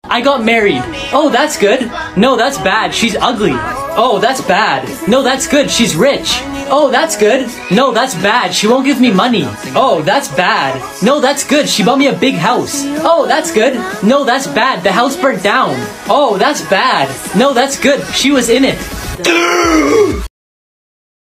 I got married. Oh, that's good. No, that's bad. She's ugly. Oh, that's bad. No, that's good. She's rich. Oh, that's good. No, that's bad. She won't give me money. Oh, that's bad. No, that's good. She bought me a big house. Oh, that's good. No, that's bad. The house burnt down. Oh, that's bad. No, that's good. She was in it.